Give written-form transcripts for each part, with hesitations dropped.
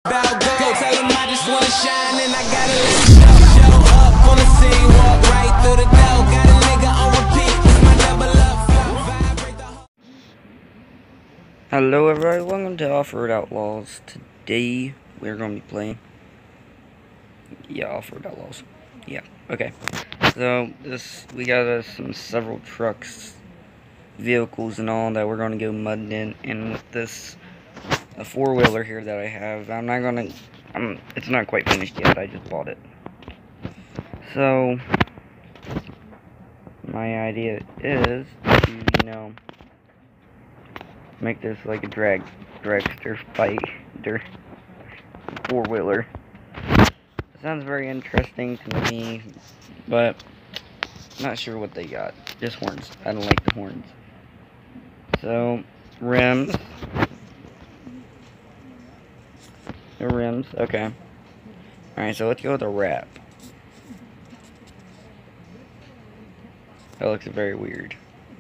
About go tell them I just wanna shine and I gotta let it show up on the scene, walk right through the door, got a nigga on repeat, it's my double up flow, vibrate the whole. Hello everybody, welcome to Off-Road Outlaws. Today we're going to be playing Off-Road Outlaws. Okay. So we got several trucks, vehicles and all that we're going to go mudding in, and with this a four-wheeler here that I have, it's not quite finished yet, I just bought it. So my idea is to, make this like a dragster fighter four-wheeler. Sounds very interesting to me, but not sure what they got. Just horns. I don't like the horns. So, rims. The rims, okay. Alright, so let's go with a wrap. That looks very weird.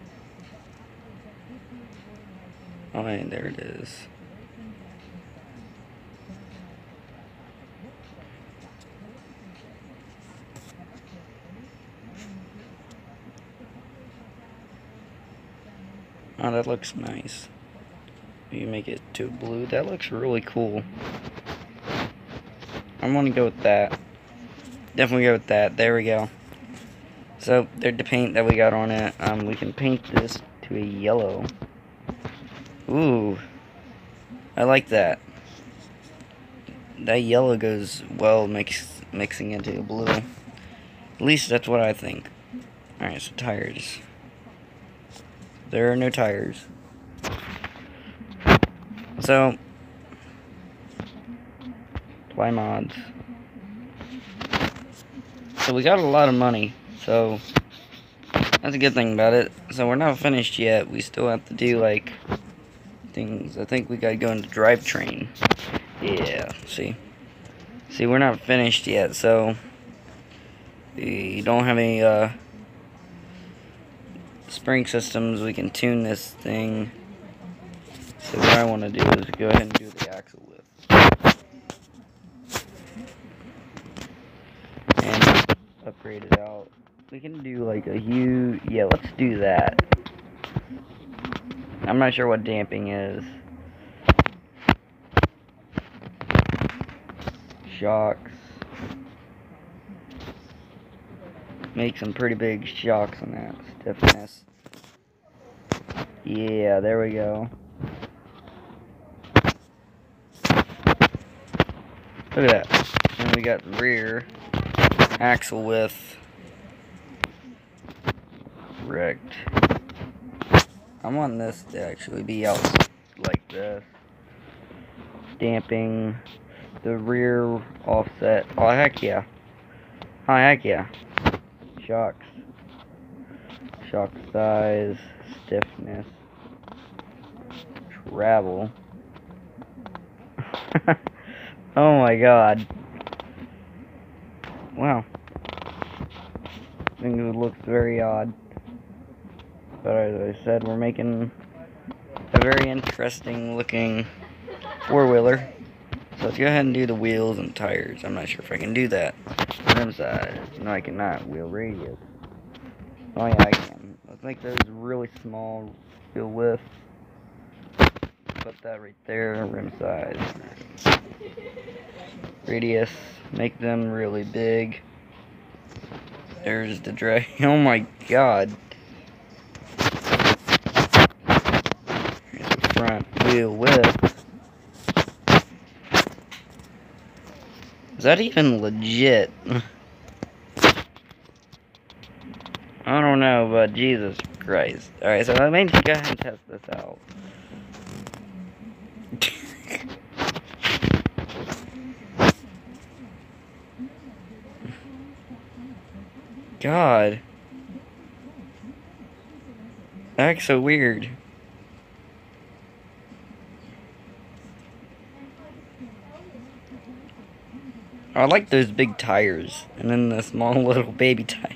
Oh, and there it is. Oh, that looks nice. You make it to blue. That looks really cool. I'm gonna go with that. Definitely go with that. There we go. So, the paint that we got on it, we can paint this to a yellow. Ooh. I like that. That yellow goes well mixing into blue. At least that's what I think. Alright, so tires. There are no tires. So, apply mods. So we got a lot of money, so that's a good thing about it. So we're not finished yet. We still have to do like things. I think we gotta go into drivetrain. Yeah, see, we're not finished yet, so we don't have any spring systems. We can tune this thing. So what I want to do is go ahead and do the axle lift and upgrade it out. We can do like a huge, let's do that. I'm not sure what damping is. Shocks. Make some pretty big shocks on that. Stiffness. Yeah, there we go. Look at that. And we got rear axle width. Correct. I want this to actually be out like this. Damping the rear offset. Oh heck yeah. Oh heck yeah. Shocks. Shock size. Stiffness. Travel. Oh my god. Wow. I think it looks very odd. But as I said, we're making a very interesting looking four-wheeler. So let's go ahead and do the wheels and tires. I'm not sure if I can do that. Rim size. No, I cannot. Wheel radius. Oh yeah, I can. Let's make those really small. Wheel width. Put that right there. Rim size. Radius. Make them really big. There's the drag. Oh my god. Here's the front wheel width. Is that even legit? I don't know, but Jesus Christ. Alright, so let me go ahead and test this out. God. That's so weird. I like those big tires, and then the small little baby tires.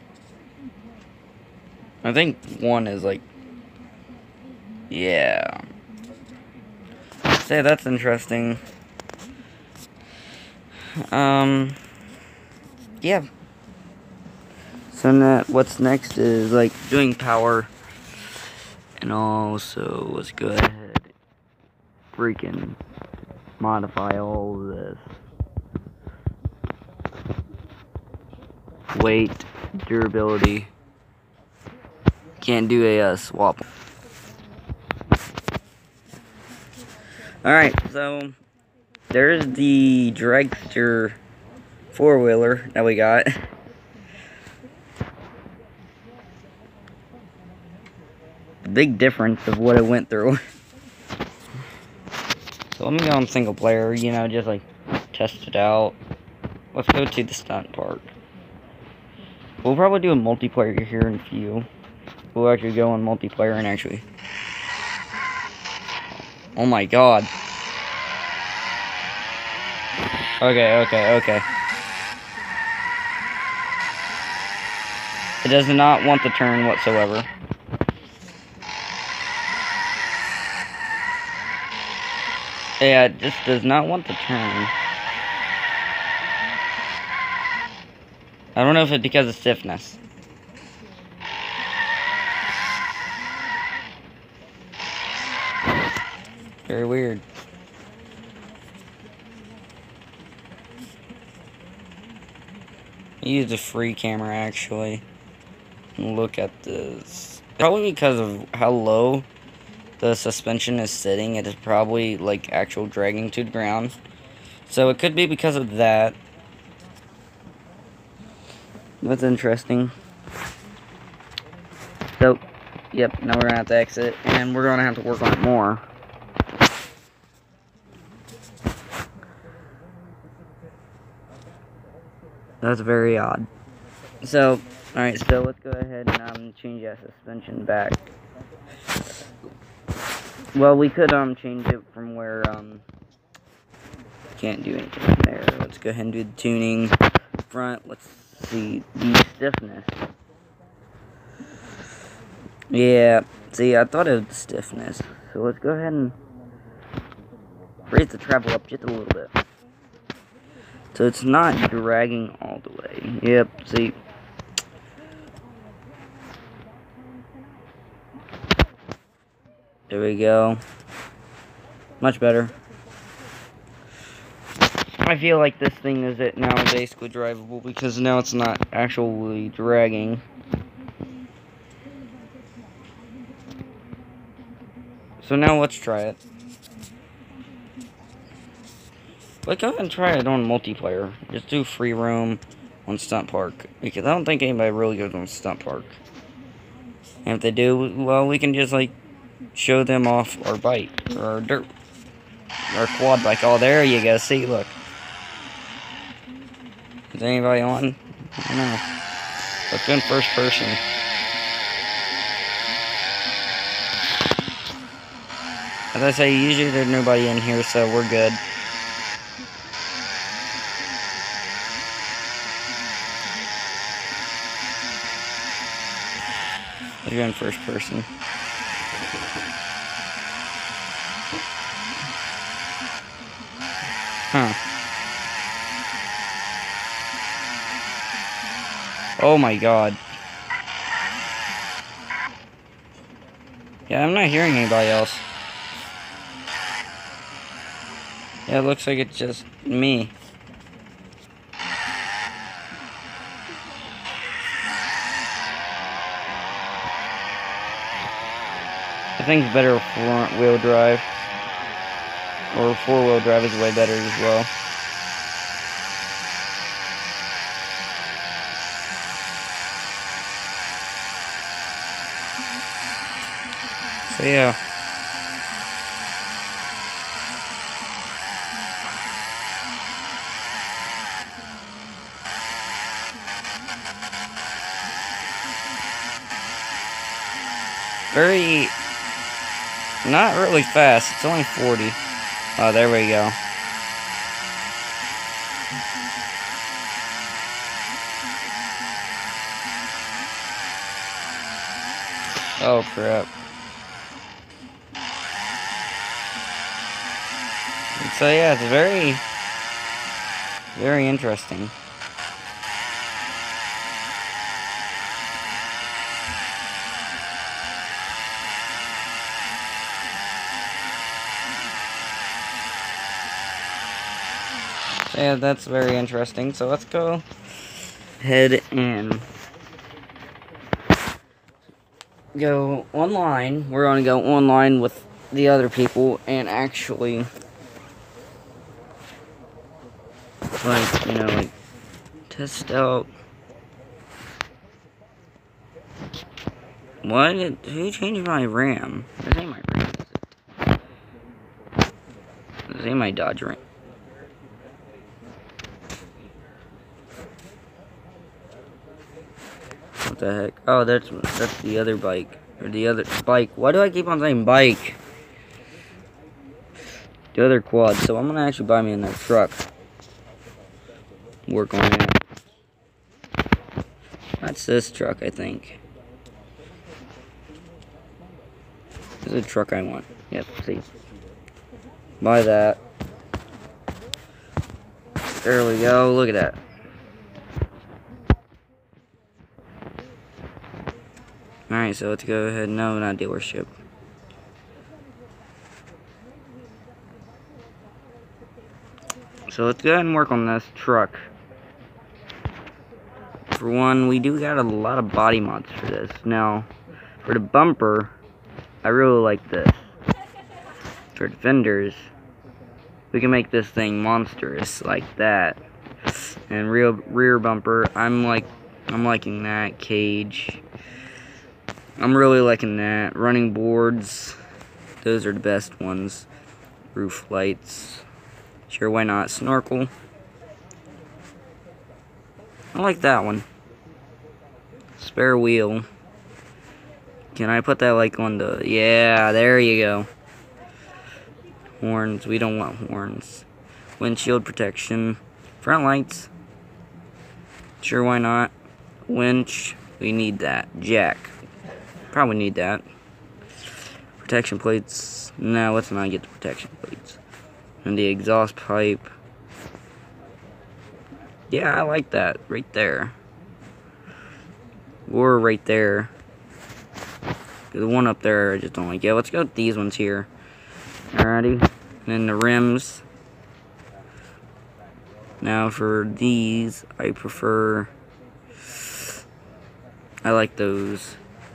I think one is like, yeah, say that's interesting. Yeah. So now, what's next is like doing power, and also let's go ahead, freaking modify all of this. Weight, durability. Can't do a swap. Alright, so there's the dragster four-wheeler that we got. The big difference of what it went through. So let me go on single player, you know, just like test it out. Let's go to the stunt park. We'll probably do a multiplayer here in a few. We'll actually go on multiplayer and actually... Oh my god. Okay. It does not want the turn whatsoever. Yeah, it just does not want the turn. I don't know if it's because of stiffness. Very weird. I used a free camera actually. And look at this. Probably because of how low the suspension is sitting, it is probably like actual dragging to the ground. So it could be because of that. That's interesting. So, yep, now we're gonna have to exit, and we're gonna have to work on it more. That's very odd. So, alright, so let's go ahead and change that suspension back. Well, we could change it from where can't do anything there. Let's go ahead and do the tuning. Front, let's see the stiffness. Yeah, see, I thought it was stiffness. So let's go ahead and raise the travel up just a little bit. So it's not dragging all the way. Yep, see. There we go. Much better. I feel like this thing is it now basically drivable because now it's not actually dragging. So now let's try it. Let's go ahead and try it on multiplayer. Just do free roam on Stunt Park. Because I don't think anybody really goes on Stunt Park. And if they do, well, we can just, like, show them off our bike. Or our dirt. Our quad bike. Oh, there you go. See, look. Is anybody on? I don't know. Let's go in first person. As I say, usually there's nobody in here, so we're good. Let's go in first person. Huh. Oh my god. Yeah, I'm not hearing anybody else. Yeah, it looks like it's just me. I think better front wheel drive. Or four-wheel drive is way better as well. So yeah. Very, not really fast. It's only 40. Oh, there we go. Oh, crap. So yeah, it's very, very interesting. So yeah, that's very interesting. So let's go ahead and go online. We're gonna go online with the other people and actually, like, you know, like, test out. What? Who changed my RAM? This ain't my RAM, is it? This ain't my Dodge RAM. What the heck? Oh, that's the other bike. Or the other bike. Why do I keep on saying bike? The other quad. So I'm gonna actually buy me another truck. Work on it. That's this truck, I think. This is a truck I want. Yep, see. Buy that. There we go. Look at that. Alright, so let's go ahead. No, not dealership. So let's go ahead and work on this truck. For one, we do got a lot of body mods for this. Now, for the bumper, I really like this. For the fenders, we can make this thing monstrous like that. And rear bumper, I'm liking that. Cage, I'm really liking that. Running boards, those are the best ones. Roof lights, sure, why not? Snorkel, I like that one. Spare wheel, can I put that like on the, yeah, there you go. Horns, we don't want horns. Windshield protection. Front lights, sure, why not? Winch, we need that. Jack, probably need that. Protection plates, no, let's not get the protection plates. And the exhaust pipe, yeah, I like that right there. Or right there. The one up there I just don't like. Yeah, let's go with these ones here. Alrighty. And then the rims. Now for these, I prefer, I like those.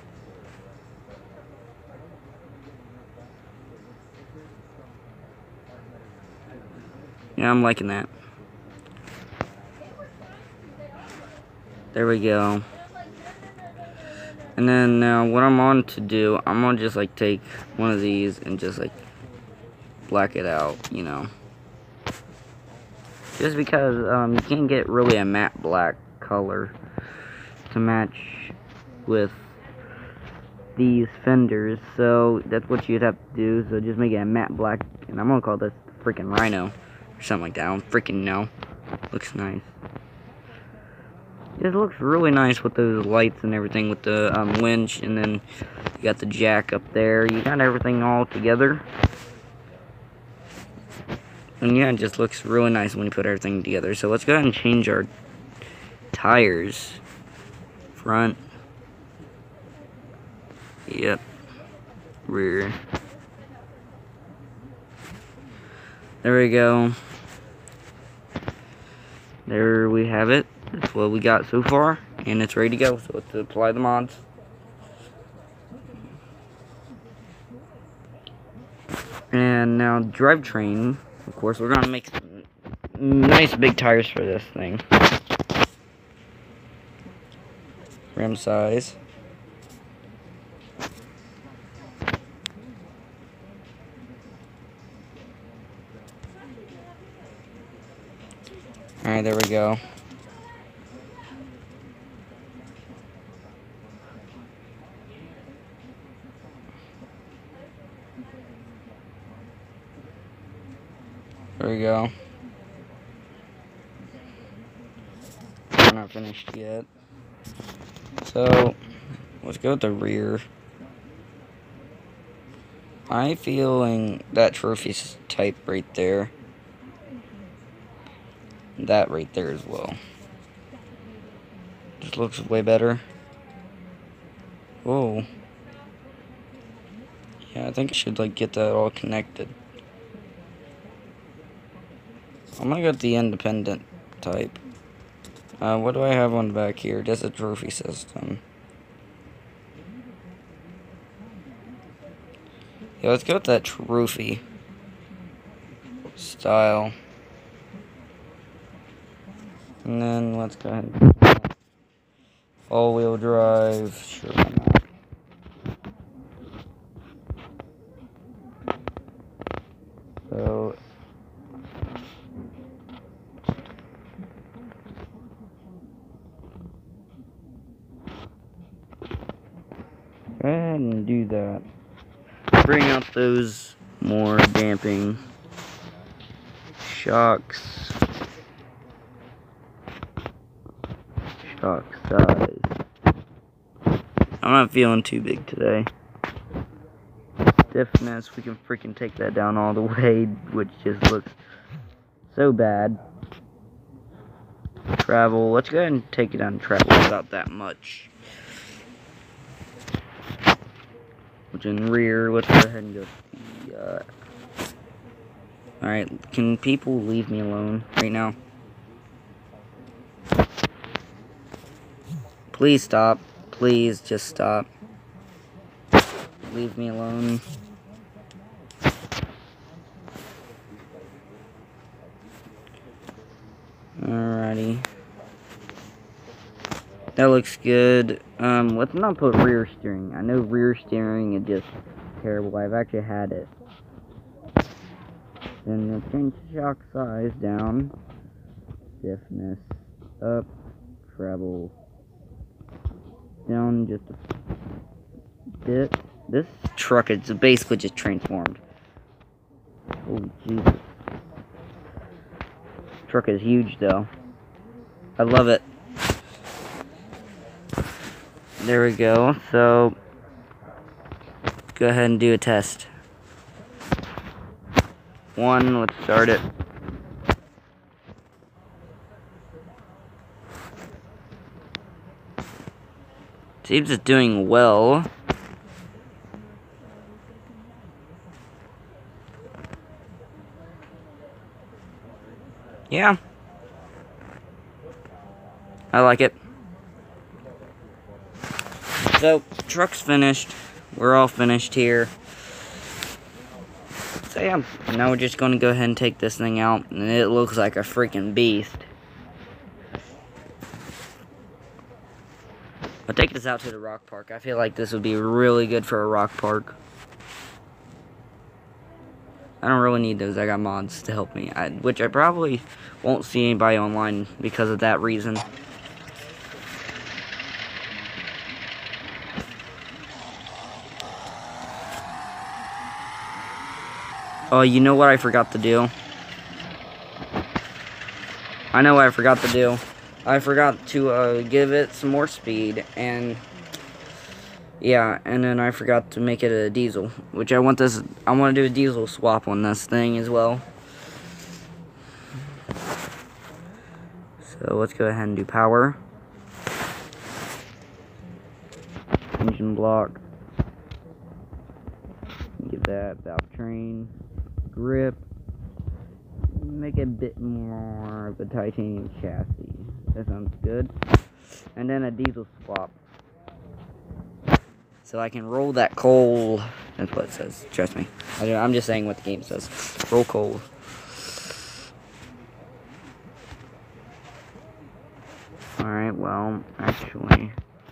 Yeah, I'm liking that. There we go. And then now what I'm on to do, I'm gonna just like take one of these and just like black it out, you know. Just because you can't get really a matte black color to match with these fenders, so that's what you'd have to do. So just make it a matte black, and I'm gonna call this freaking Rhino or something like that. I don't freaking know. Looks nice. It looks really nice with those lights and everything, with the winch, and then you got the jack up there. You got everything all together. And yeah, it just looks really nice when you put everything together. So let's go ahead and change our tires. Front. Yep. Rear. There we go. There we have it. That's what we got so far, and it's ready to go. So let's apply the mods. And now drivetrain. Of course, we're gonna make some nice big tires for this thing. Rim size. Alright, there we go. There we go. We're not finished yet. So, let's go with the rear. I'm feeling that trophy type right there. that right there as well. Just looks way better. Whoa. Yeah, I think I should like get that all connected. I'm gonna go with the independent type. What do I have on the back here? Just a trophy system. Yeah, let's go with that trophy style. And then let's go ahead and all-wheel drive. Sure, why not? So go ahead and do that. Bring out those more damping shocks. Shock size. I'm not feeling too big today. Stiffness, we can freaking take that down all the way, which just looks so bad. Travel, let's go ahead and take it on travel without that much. Which in rear, let's go ahead and go. Alright, can people leave me alone right now? Please stop. Please just stop. Leave me alone. Alrighty. That looks good. Let's not put rear steering. I know rear steering is just terrible. I've actually had it. Then we'll change shock size down. Stiffness up. Treble down just a bit. This truck is basically just transformed. Oh Jesus. Truck is huge though. I love it. There we go. So go ahead and do a test. Let's start it. Seems it's doing well. Yeah. I like it. So, truck's finished. We're all finished here. So yeah, now we're just going to go ahead and take this thing out. And it looks like a freaking beast. I'll take this out to the rock park. I feel like this would be really good for a rock park. I don't really need those. I got mods to help me. Which I probably won't see anybody online because of that reason. Oh, you know what I forgot to do? I know what I forgot to do. I forgot to give it some more speed, and yeah, and then I forgot to make it a diesel, which I want to do a diesel swap on this thing as well. So let's go ahead and do power. Engine block. Give that valve train. Grip. Make it a bit more of a titanium chassis. That sounds good. And then a diesel swap. So I can roll that coal. That's what it says. Trust me. I'm just saying what the game says. Roll coal. Alright, well, actually.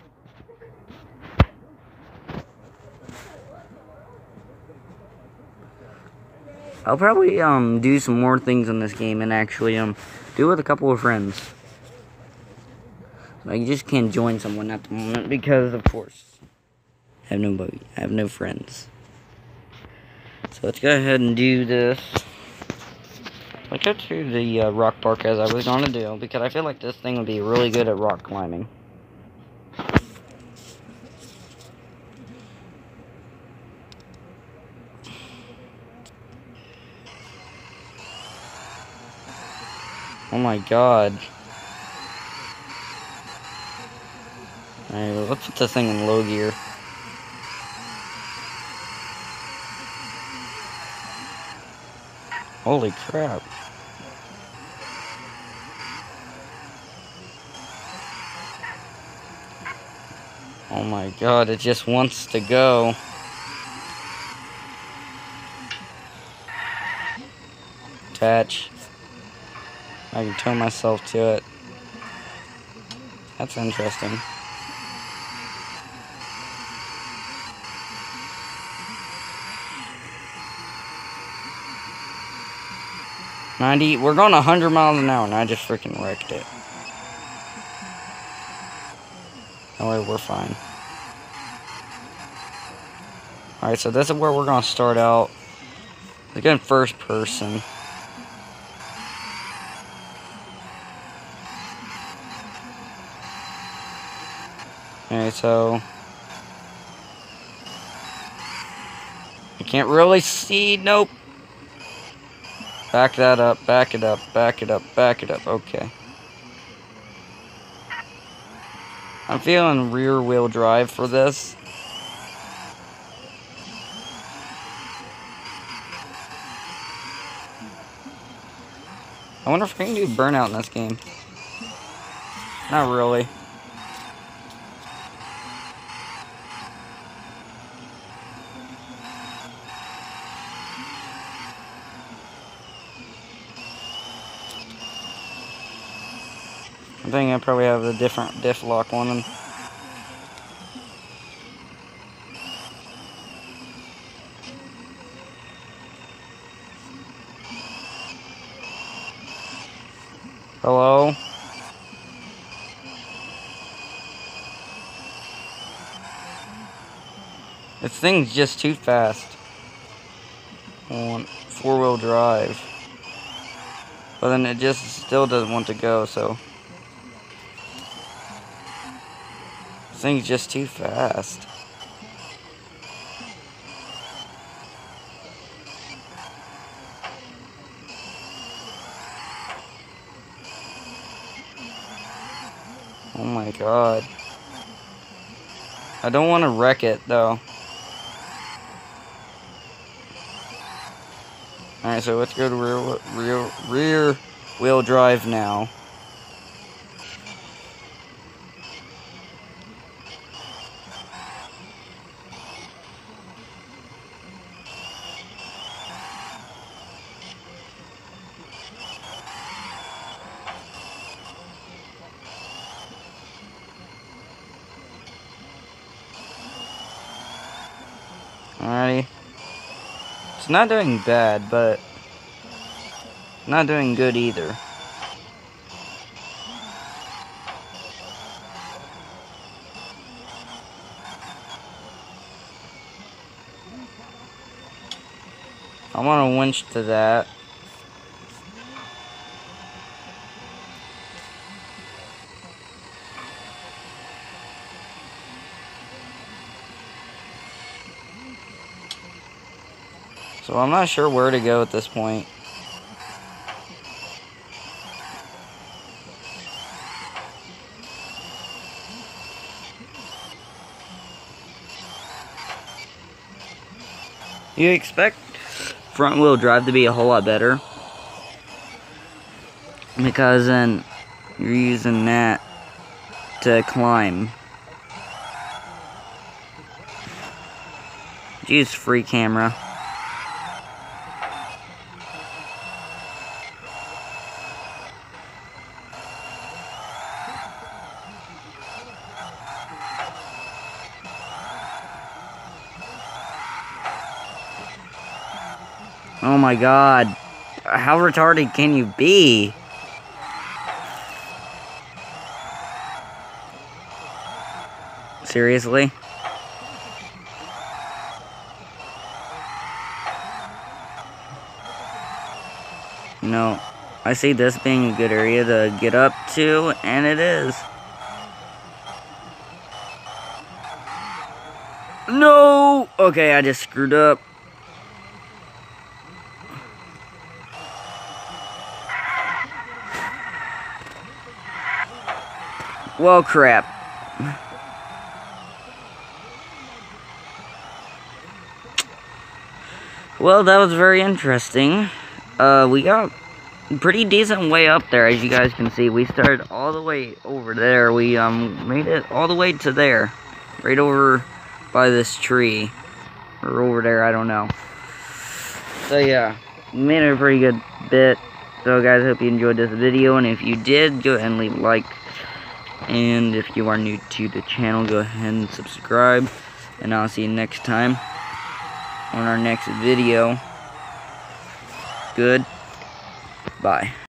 I'll probably do some more things in this game and actually do it with a couple of friends. Like, you just can't join someone at the moment because, of course, I have no friends. So let's go ahead and do this. Let's go to the rock park as I was going to do, because I feel like this thing would be really good at rock climbing. Oh my god. Alright, let's put this thing in low gear. Holy crap. Oh my god, it just wants to go. Attach. I can tow myself to it. That's interesting. We're going 100 miles an hour and I just freaking wrecked it. No way, we're fine. Alright, so this is where we're going to start out. We're going first person. Alright, so I can't really see. Nope. Back that up, back it up, back it up, back it up. Okay. I'm feeling rear wheel drive for this. I wonder if I can do burnout in this game. Not really. I think I probably have a different diff lock on them. Hello? This thing's just too fast. On four-wheel drive. But then it just still doesn't want to go, so. This thing's just too fast. Oh my god. I don't want to wreck it, though. Alright, so let's go to rear wheel drive now. Alrighty. It's not doing bad, but not doing good either. I want to winch to that. So I'm not sure where to go at this point. You expect front wheel drive to be a whole lot better, because then you're using that to climb. Use free camera. Oh my god. How retarded can you be? Seriously? No. I see this being a good area to get up to, and it is. No! Okay, I just screwed up. Well, crap. Well, that was very interesting. We got a pretty decent way up there, as you guys can see. We started all the way over there. We made it all the way to there, right over by this tree, or over there, I don't know. So yeah, we made it a pretty good bit. So guys, hope you enjoyed this video, and if you did, go ahead and leave a like. And if you are new to the channel, go ahead and subscribe. And I'll see you next time on our next video. Good. Bye.